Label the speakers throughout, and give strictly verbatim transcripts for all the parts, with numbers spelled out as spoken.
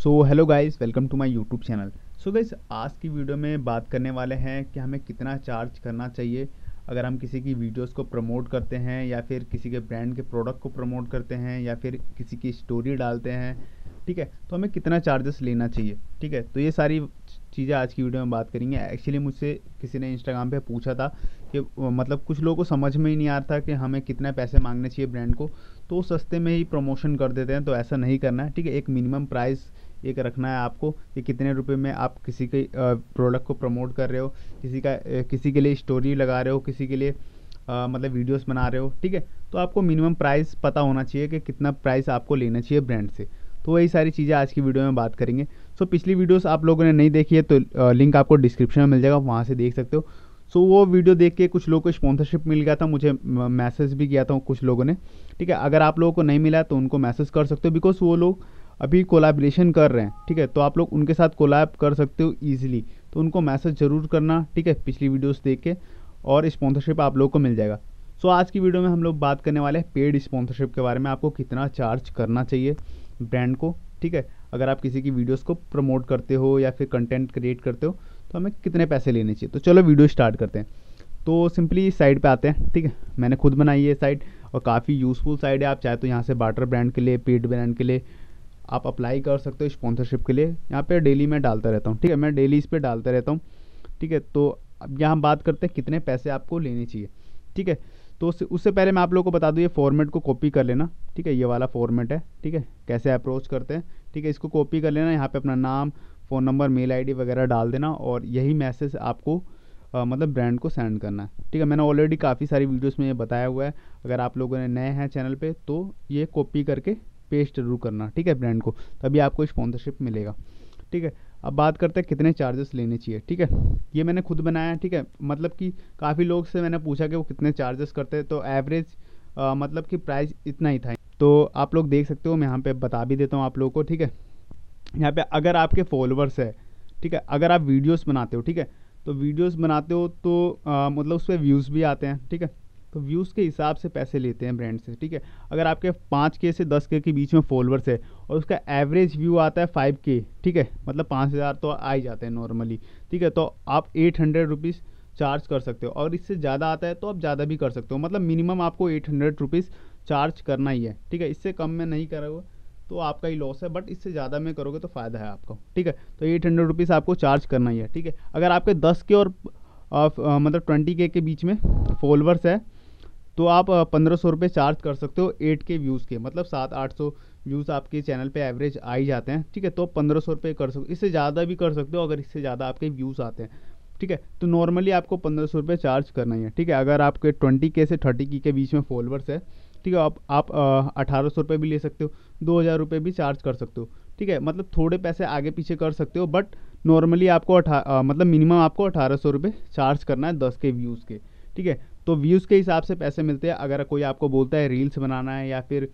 Speaker 1: So hello guys, welcome to my YouTube channel. So guys, आज की video में बात करने वाले हैं कि हमें कितना चार्ज करना चाहिए अगर हम किसी की वीडियोस को प्रमोट करते हैं या फिर किसी के ब्रांड के प्रोडक्ट को प्रमोट करते हैं या फिर किसी की स्टोरी डालते हैं। ठीक है, तो हमें कितना चार्जेस लेना चाहिए। ठीक है, तो ये सारी चीज़ें आज की वीडियो में बात करेंगे। एक्चुअली मुझसे किसी ने इंस्टाग्राम पे पूछा था कि अ, मतलब कुछ लोगों को समझ में ही नहीं आता कि हमें कितने पैसे मांगने चाहिए ब्रांड को, तो सस्ते में ही प्रमोशन कर देते हैं। तो ऐसा नहीं करना है। ठीक है, एक मिनिमम प्राइस एक रखना है आपको कि कितने रुपए में आप किसी के प्रोडक्ट को प्रमोट कर रहे हो, किसी का अ, किसी के लिए स्टोरी लगा रहे हो, किसी के लिए अ, मतलब वीडियोस बना रहे हो। ठीक है, तो आपको मिनिमम प्राइस पता होना चाहिए कि कितना प्राइस आपको लेना चाहिए ब्रांड से। तो वही सारी चीज़ें आज की वीडियो में बात करेंगे। सो पिछली वीडियोस आप लोगों ने नहीं देखी है तो अ, लिंक आपको डिस्क्रिप्शन में मिल जाएगा, वहाँ से देख सकते हो। सो वो वीडियो देख के कुछ लोगों को स्पॉन्सरशिप मिल गया था, मुझे मैसेज भी किया था कुछ लोगों ने। ठीक है, अगर आप लोगों को नहीं मिला तो उनको मैसेज कर सकते हो, बिकॉज वो लोग अभी कोलैबोरेशन कर रहे हैं। ठीक है, तो आप लोग उनके साथ कोलैब कर सकते हो ईजिली, तो उनको मैसेज ज़रूर करना। ठीक है, पिछली वीडियोस देख के, और स्पॉन्सरशिप आप लोग को मिल जाएगा। सो आज की वीडियो में हम लोग बात करने वाले हैं पेड स्पॉन्सरशिप के बारे में, आपको कितना चार्ज करना चाहिए ब्रांड को। ठीक है, अगर आप किसी की वीडियोस को प्रमोट करते हो या फिर कंटेंट क्रिएट करते हो तो हमें कितने पैसे लेने चाहिए। तो चलो वीडियो स्टार्ट करते हैं। तो सिंपली साइट पे आते हैं। ठीक है, मैंने खुद बनाई है साइट और काफ़ी यूज़फुल साइट है। आप चाहे तो यहाँ से बार्टर ब्रांड के लिए, पेड ब्रांड के लिए आप अप्लाई कर सकते हो स्पॉन्सरशिप के लिए। यहाँ पे डेली मैं डालता रहता हूँ। ठीक है, मैं डेली इस पर डालता रहता हूँ। ठीक है, तो अब यहाँ बात करते हैं कितने पैसे आपको लेने चाहिए। ठीक है, तो उससे उससे पहले मैं आप लोगों को बता दूँ, ये फॉर्मेट को कॉपी कर लेना। ठीक है, ये वाला फॉर्मेट है। ठीक है, कैसे अप्रोच करते हैं। ठीक है, इसको कॉपी कर लेना, यहाँ पे अपना नाम, फ़ोन नंबर, मेल आईडी वगैरह डाल देना और यही मैसेज आपको अ, मतलब ब्रांड को सेंड करना है। ठीक है, मैंने ऑलरेडी काफ़ी सारी वीडियोस में ये बताया हुआ है। अगर आप लोगों ने नए हैं चैनल पे तो ये कॉपी करके पेस्ट जरूर करना। ठीक है, ब्रांड को, तभी आपको स्पॉन्सरशिप मिलेगा। ठीक है, अब बात करते हैं कितने चार्जेस लेने चाहिए। ठीक है, ये मैंने खुद बनाया है। ठीक है, मतलब कि काफ़ी लोग से मैंने पूछा कि वो कितने चार्जेस करते हैं, तो एवरेज मतलब कि प्राइस इतना ही था। तो आप लोग देख सकते हो, मैं यहाँ पे बता भी देता हूँ आप लोगों को। ठीक है, यहाँ पे अगर आपके फॉलोअर्स है, ठीक है, अगर आप वीडियोस बनाते हो, ठीक है, तो वीडियोस बनाते हो तो आ, मतलब उस पर व्यूज़ भी आते हैं। ठीक है, तो व्यूज़ के हिसाब से पैसे लेते हैं ब्रांड से। ठीक है, अगर आपके पाँच के से दस के के बीच में फॉलोअर्स है और उसका एवरेज व्यू आता है फाइव के, ठीक है, मतलब पाँच हज़ार तो आ ही जाते हैं नॉर्मली। ठीक है, तो आप एट हंड्रेड रुपीज़ चार्ज कर सकते हो, और इससे ज़्यादा आता है तो आप ज़्यादा भी कर सकते हो। मतलब मिनिमम आपको एट हंड्रेड रुपीज़ चार्ज करना ही है। ठीक है, इससे कम में नहीं करोगे तो आपका ही लॉस है, बट इससे ज़्यादा में करोगे तो फ़ायदा है आपको। ठीक है, तो एट हंड्रेड रुपीज़ आपको चार्ज करना ही है। ठीक है, अगर आपके दस के और आ, आ, मतलब ट्वेंटी के के बीच में फॉलोअर्स है तो आप पंद्रह सौ रुपये चार्ज कर सकते हो एट के व्यूज़ के, मतलब सात आठ सौ व्यूज़ आपके चैनल पे एवरेज आ ही जाते हैं। ठीक है, तो पंद्रह सौ रुपये कर सकते हो, इससे ज़्यादा भी कर सकते हो अगर इससे ज़्यादा आपके व्यूज़ आते हैं। ठीक है, तो नॉर्मली आपको पंद्रह सौ रुपये चार्ज करना ही है। ठीक है, अगर आपके ट्वेंटी के से थर्टी की के बीच में फॉलोअर्स है, ठीक है, आप आप अठारह सौ रुपये भी ले सकते हो, दो हज़ार रुपये भी चार्ज कर सकते हो। ठीक है, मतलब थोड़े पैसे आगे पीछे कर सकते हो, बट नॉर्मली आपको अठा अ, मतलब मिनिमम आपको अठारह सौ रुपये चार्ज करना है दस के व्यूज़ के। ठीक है, तो व्यूज़ के हिसाब से पैसे मिलते हैं। अगर कोई आपको बोलता है रील्स बनाना है या फिर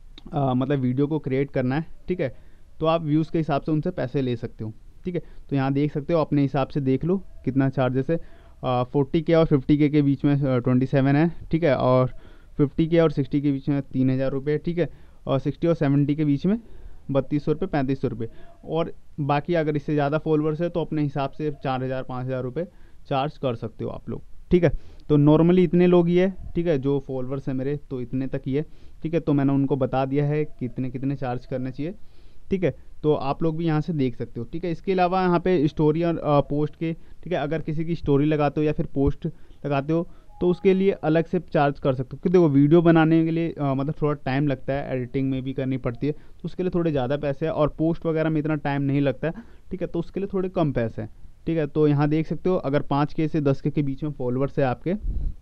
Speaker 1: आ, मतलब वीडियो को क्रिएट करना है, ठीक है, तो आप व्यूज़ के हिसाब से उनसे पैसे ले सकते हो। ठीक है, तो यहाँ देख सकते हो, अपने हिसाब से देख लो कितना चार्जेस है। फोर्टी के और फिफ्टी के के बीच में ट्वेंटी सेवन है। ठीक है, और फिफ्टी के और सिक्सटी के बीच में तीन हज़ार रुपये। ठीक है, और सिक्सटी और सेवेंटी के बीच में बत्तीस सौ रुपये, पैंतीस सौ रुपये। और बाकी अगर इससे ज़्यादा फॉलोअर्स है तो अपने हिसाब से चार हज़ार पाँच हज़ार रुपये चार्ज कर सकते हो आप लोग। ठीक है, तो नॉर्मली इतने लोग ही है। ठीक है, जो फॉलोअर्स है मेरे तो इतने तक ही है। ठीक है, तो मैंने उनको बता दिया है कितने कितने चार्ज करने चाहिए। ठीक है, तो आप लोग भी यहाँ से देख सकते हो। ठीक है, इसके अलावा यहाँ पे स्टोरी और पोस्ट के, ठीक है, अगर किसी की स्टोरी लगाते हो या फिर पोस्ट लगाते हो तो उसके लिए अलग से चार्ज कर सकते हो। क्योंकि देखो, वीडियो बनाने के लिए आ, मतलब थोड़ा टाइम लगता है, एडिटिंग में भी करनी पड़ती है, तो उसके लिए थोड़े ज़्यादा पैसे हैं, और पोस्ट वगैरह में इतना टाइम नहीं लगता है। ठीक है, तो उसके लिए थोड़े कम पैसे हैं। ठीक है, तो यहाँ देख सकते हो, अगर पाँच के से दस के के बीच में फॉलोअर्स है आपके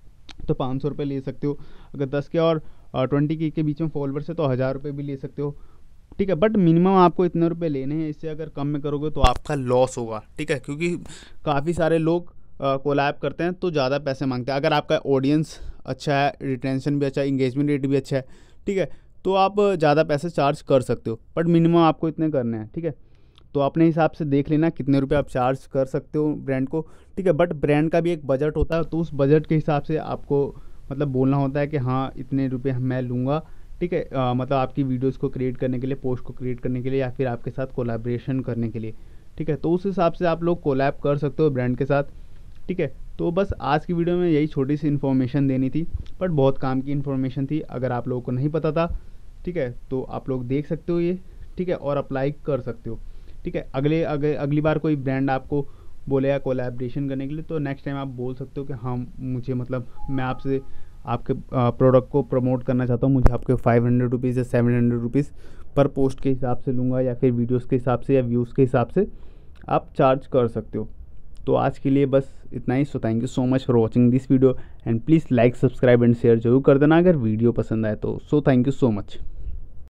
Speaker 1: तो पाँच सौ रुपये ले सकते हो। अगर दस के और ट्वेंटी के के बीच में फॉलोअर्स है तो हज़ार रुपये भी ले सकते हो। ठीक है, बट मिनिमम आपको इतने रुपए लेने हैं, इससे अगर कम में करोगे तो आपका लॉस होगा। ठीक है, क्योंकि काफ़ी सारे लोग कोलैब करते हैं तो ज़्यादा पैसे मांगते हैं। अगर आपका ऑडियंस अच्छा है, रिटेंशन भी अच्छा है, इंगेजमेंट रेट भी अच्छा है, ठीक है, तो आप ज़्यादा पैसे चार्ज कर सकते हो, बट मिनिमम आपको इतने करने हैं। ठीक है, तो अपने हिसाब से देख लेना कितने रुपए आप चार्ज कर सकते हो ब्रांड को। ठीक है, बट ब्रांड का भी एक बजट होता है, तो उस बजट के हिसाब से आपको मतलब बोलना होता है कि हाँ इतने रुपए मैं लूँगा। ठीक है, अ, मतलब आपकी वीडियोस को क्रिएट करने के लिए, पोस्ट को क्रिएट करने के लिए, या फिर आपके साथ कोलैबोरेशन करने के लिए। ठीक है, तो उस हिसाब से आप लोग कोलैब कर सकते हो ब्रांड के साथ। ठीक है, तो बस आज की वीडियो में यही छोटी सी इन्फॉर्मेशन देनी थी, बट बहुत काम की इन्फॉर्मेशन थी। अगर आप लोगों को नहीं पता था, ठीक है, तो आप लोग देख सकते हो ये, ठीक है, और अप्लाई कर सकते हो। ठीक है, अगले अगले अगली बार कोई ब्रांड आपको बोलेगा कोलैबोरेशन करने के लिए, तो नेक्स्ट टाइम आप बोल सकते हो कि हाँ, मुझे मतलब मैं आपसे आपके प्रोडक्ट को प्रमोट करना चाहता हूँ, मुझे आपके फाइव हंड्रेड रुपीज़ या सेवन हंड्रेड रुपीज़ पर पोस्ट के हिसाब से लूँगा, या फिर वीडियोस के हिसाब से या व्यूज़ के हिसाब से आप चार्ज कर सकते हो। तो आज के लिए बस इतना ही। So thank you so much for watching this video, and please like, subscribe and share जरूर कर देना अगर वीडियो पसंद आए तो। So thank you so much.